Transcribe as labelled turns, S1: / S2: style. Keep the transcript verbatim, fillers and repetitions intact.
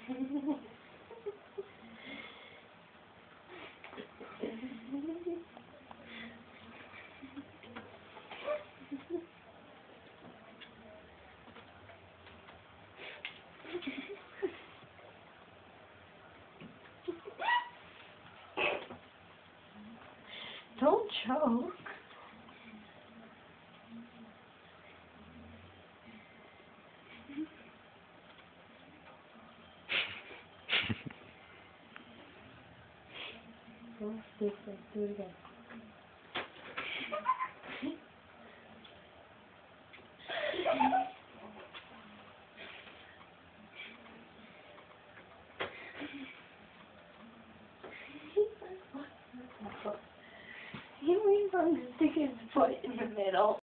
S1: Don't choke. Go stick it. Do it again. He went on to stick his foot in the middle.